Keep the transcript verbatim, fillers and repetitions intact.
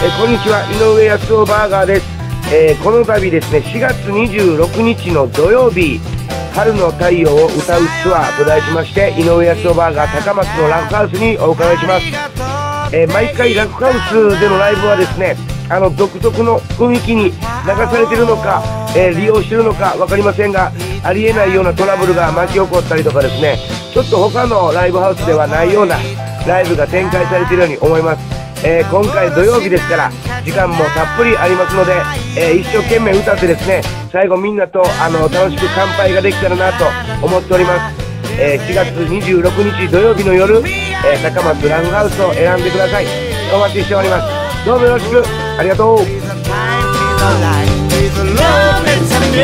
えー、こんにちは、井上康雄バーガーです。えー、この度ですね、しがつにじゅうろくにちの土曜日、春の太陽を歌うツアーと題しまして、井上康雄バーガー高松のラフハウスにお伺いします。えー、毎回ラフハウスでのライブはですね、あの独特の雰囲気に流されているのか、えー、利用しているのか分かりませんが、ありえないようなトラブルが巻き起こったりとかですね、ちょっと他のライブハウスではないようなライブが展開されているように思います。えー、今回土曜日ですから時間もたっぷりありますので、えー、一生懸命歌ってですね、最後みんなとあの楽しく乾杯ができたらなと思っております。えー、しがつにじゅうろくにち土曜日の夜、えー、高松ラフハウスを選んでください。お待ちしております。どうもよろしくありがとう。